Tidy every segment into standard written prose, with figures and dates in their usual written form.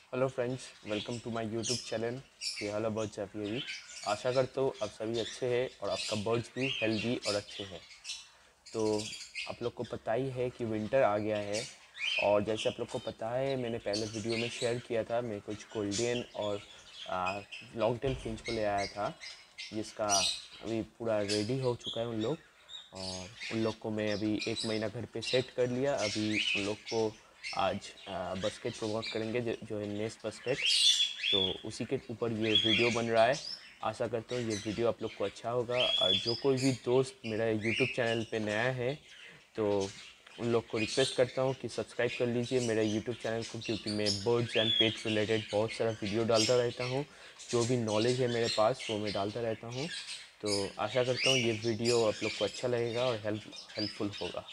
Hello friends, welcome to my YouTube channel ये hello birds aviary. आशा करता हूँ आप सभी अच्छे हैं और आपका बर्ड्स भी हेल्दी और अच्छे हैं। तो आप लोग को पता ही है कि विंटर आ गया है और जैसे आप लोग को पता है मैंने पहले वीडियो में शेयर किया था, मैं कुछ गोल्डन और लॉन्ग टेल फिंच को ले आया था जिसका अभी पूरा रेडी हो चुका है उन लोग। और उन लोग को मैं अभी 1 महीना घर पे सेट कर लिया। अभी उन लोग को आज बास्केट प्रमोट करेंगे जो है नेस्ट बास्केट। तो उसी के ऊपर ये वीडियो बन रहा है। आशा करता हूँ ये वीडियो आप लोग को अच्छा होगा। और जो कोई भी दोस्त मेरा यूट्यूब चैनल पे नया है तो उन लोग को रिक्वेस्ट करता हूँ कि सब्सक्राइब कर लीजिए मेरे यूट्यूब चैनल को, क्योंकि मैं बर्ड्स एंड पेट्स रिलेटेड बहुत सारा वीडियो डालता रहता हूँ। जो भी नॉलेज है मेरे पास वो मैं डालता रहता हूँ। तो आशा करता हूँ ये वीडियो आप लोग को अच्छा लगेगा और हेल्पफुल होगा।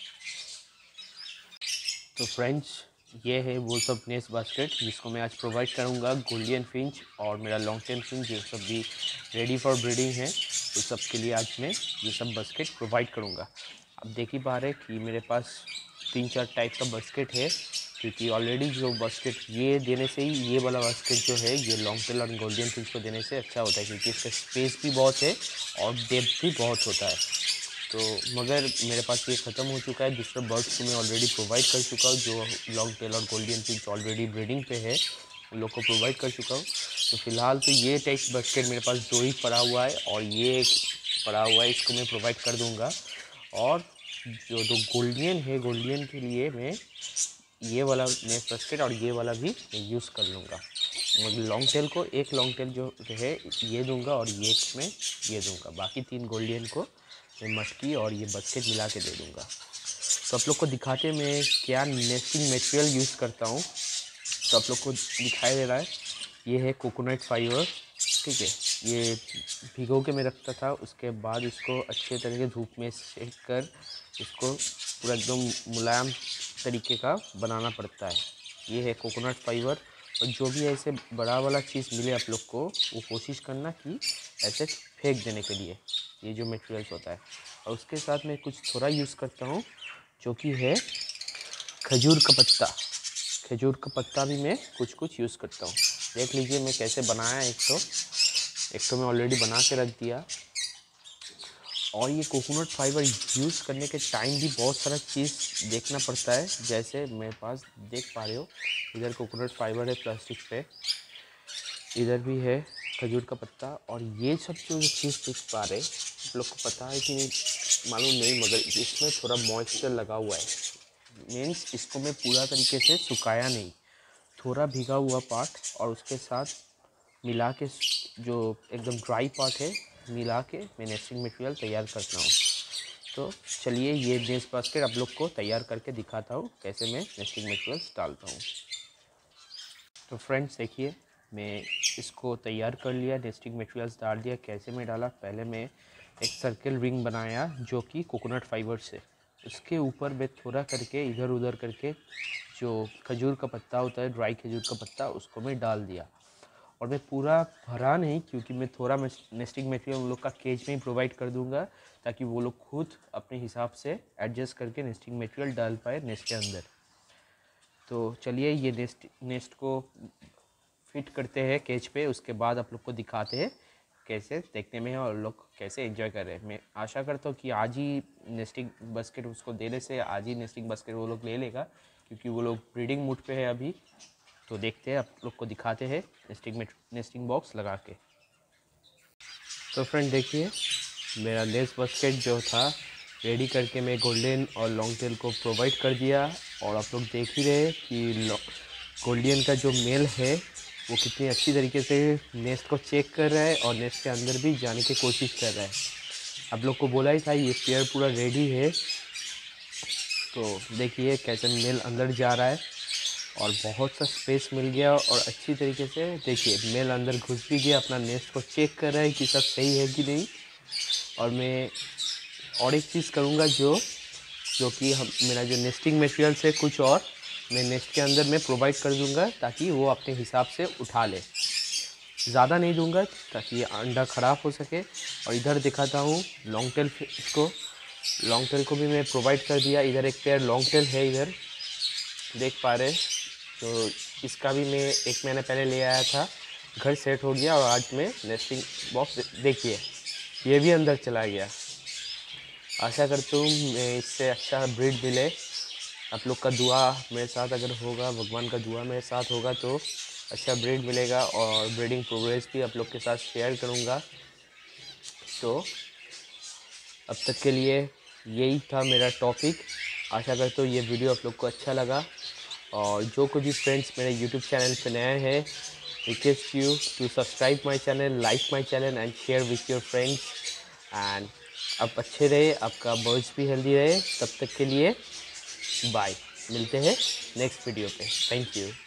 तो फ्रेंड्स, ये है वो सब नेस्ट बास्केट जिसको मैं आज प्रोवाइड करूँगा गोल्डन फिंच और मेरा लॉन्ग टेल फिंच जो सब भी रेडी फॉर ब्रीडिंग है, तो सब के लिए आज मैं ये सब बास्केट प्रोवाइड करूँगा। आप देख ही पा रहे कि मेरे पास 3-4 टाइप का बास्केट है, क्योंकि ऑलरेडी जो बास्केट ये देने से ही ये वाला बास्केट जो है ये लॉन्ग टेल और गोल्डन फिंच को देने से अच्छा होता है, क्योंकि इसका स्पेस भी बहुत है और डेप्थ भी बहुत होता है। तो मगर मेरे पास ये ख़त्म हो चुका है। दूसरे बर्ड्स को मैं ऑलरेडी प्रोवाइड कर चुका हूँ, जो लॉन्ग टेल और गोल्डन फिंच ऑलरेडी ब्रीडिंग पे है उन लोग को प्रोवाइड कर चुका हूँ। तो फ़िलहाल तो ये टेक्स्ट बास्केट मेरे पास 2 ही पड़ा हुआ है और ये एक पड़ा हुआ है, इसको मैं प्रोवाइड कर दूँगा। और जो 2 गोल्डन है, गोल्डन के लिए मैं ये वाला नेस्ट बास्केट और ये वाला भी मैं यूज़ कर लूँगा। मगर लॉन्ग टेल को एक लॉन्ग टेल जो है ये दूंगा और ये एक में ये दूंगा। बाकी 3 गोल्डन को मैं मटकी और ये बास्केट मिला के दे दूंगा। तो आप लोग को दिखाते मैं क्या नेस्टिंग मटेरियल यूज़ करता हूँ। तो आप लोग को दिखाई दे रहा है, ये है कोकोनट फाइबर। ठीक है, ये भिगो के मैं रखता था, उसके बाद इसको अच्छे तरीके धूप में सेक कर इसको पूरा एकदम मुलायम तरीके का बनाना पड़ता है। ये है कोकोनट फाइबर। और जो भी ऐसे बड़ा वाला चीज़ मिले आप लोग को, वो कोशिश करना कि ऐसे फेंक देने के लिए ये जो मटेरियल्स होता है। और उसके साथ मैं कुछ थोड़ा यूज़ करता हूँ जो कि है खजूर का पत्ता। खजूर का पत्ता भी मैं कुछ कुछ यूज़ करता हूँ। देख लीजिए मैं कैसे बनाया। एक तो मैं ऑलरेडी बना के रख दिया। और ये कोकोनट फाइबर यूज़ करने के टाइम भी बहुत सारा चीज़ देखना पड़ता है। जैसे मेरे पास देख पा रहे हो, इधर कोकोनट फाइबर है प्लास्टिक पे, इधर भी है खजूर का पत्ता। और ये सब जो चीज़ देख पा रहे आप लोग को पता है कि नहीं मालूम नहीं, मगर इसमें थोड़ा मॉइस्चर लगा हुआ है। मीन्स इसको मैं पूरा तरीके से सुखाया नहीं, थोड़ा भीगा हुआ पार्ट और उसके साथ मिला के जो एकदम ड्राई पार्ट है मिला के मैं नेस्टिंग मटेरियल तैयार करता हूँ। तो चलिए ये नेस्ट बास्केट आप लोग को तैयार करके दिखाता हूँ कैसे मैं नेस्टिंग मटेरियल्स डालता हूँ। तो फ्रेंड्स देखिए, मैं इसको तैयार कर लिया, नेस्टिंग मटेरियल्स डाल दिया। कैसे मैं डाला, पहले मैं एक सर्कल रिंग बनाया जो कि कोकोनट फाइबर से, उसके ऊपर मैं थोड़ा करके इधर उधर करके जो खजूर का पत्ता होता है, ड्राई खजूर का पत्ता, उसको मैं डाल दिया। और मैं पूरा भरा नहीं, क्योंकि मैं थोड़ा नेस्टिंग मटेरियल उन लोग का केज में ही प्रोवाइड कर दूंगा, ताकि वो लोग खुद अपने हिसाब से एडजस्ट करके नेस्टिंग मटेरियल डाल पाए नेस्ट के अंदर। तो चलिए ये नेस्ट को फिट करते हैं केज पे, उसके बाद आप लोग को दिखाते हैं कैसे देखने में है और लोग कैसे एंजॉय कर रहे हैं। मैं आशा करता हूँ कि आज ही नेस्टिंग बास्केट उसको देने से आज ही नेस्टिंग बास्केट वो लोग ले लेगा, क्योंकि वो लोग ब्रीडिंग मूड पे है अभी। तो देखते हैं, आप लोग को दिखाते हैं नेस्टिंग बॉक्स लगा के। तो फ्रेंड देखिए, मेरा नेस्ट बास्केट जो था रेडी करके मैं गोल्डन और लॉन्ग टेल को प्रोवाइड कर दिया। और आप लोग देख ही रहे कि गोल्डन का जो मेल है वो कितनी अच्छी तरीके से नेस्ट को चेक कर रहा है और नेस्ट के अंदर भी जाने की कोशिश कर रहा है। आप लोग को बोला ही था ये पेयर पूरा रेडी है। तो देखिए कैसे मेल अंदर जा रहा है और बहुत सा स्पेस मिल गया। और अच्छी तरीके से देखिए मेल अंदर घुस भी गया, अपना नेस्ट को चेक कर रहा है कि सब सही है कि नहीं। और मैं और एक चीज़ करूँगा जो कि हम मेरा जो नेस्टिंग मटेरियल से कुछ और मैं नेस्ट के अंदर मैं प्रोवाइड कर दूँगा, ताकि वो अपने हिसाब से उठा ले। ज़्यादा नहीं दूँगा ताकि ये अंडा ख़राब हो सके। और इधर दिखाता हूँ लॉन्ग टेल को, लॉन्ग टेल को भी मैं प्रोवाइड कर दिया। इधर एक पेयर लॉन्ग टेल है, इधर देख पा रहे। तो इसका भी मैं 1 महीना पहले ले आया था, घर सेट हो गया और आज मैं नेस्टिंग बॉक्स देखिए ये भी अंदर चला गया। आशा करता हूँ मैं इससे अच्छा ब्रीड मिले। आप लोग का दुआ मेरे साथ अगर होगा, भगवान का दुआ मेरे साथ होगा तो अच्छा ब्रीड मिलेगा और ब्रीडिंग प्रोग्रेस भी आप लोग के साथ शेयर करूँगा। तो अब तक के लिए यही था मेरा टॉपिक। आशा करता हूँ ये वीडियो आप लोग को अच्छा लगा और जो कोई भी फ्रेंड्स मेरे यूट्यूब चैनल पे नए हैं, request you to subscribe my channel, like my channel and share with your friends. And आप अच्छे रहे, आपका बर्ड्स भी हेल्दी रहे। तब तक के लिए बाय, मिलते हैं नेक्स्ट वीडियो पे। Thank you.